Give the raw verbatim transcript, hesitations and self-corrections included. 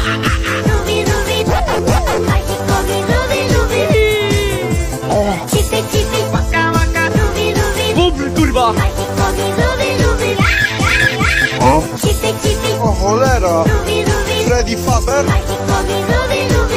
Ruby, Ruby, Mikey Kogi, Ruby, Ruby. Chippy, Chippy, Waka, Waka, Ruby, Ruby. Bubr, kurwa! Mikey Kogi, Ruby, Ruby. Chippy, Chippy, O cholera! Ruby, Ruby. Freddy Faber? Mikey Kogi, Ruby, Ruby.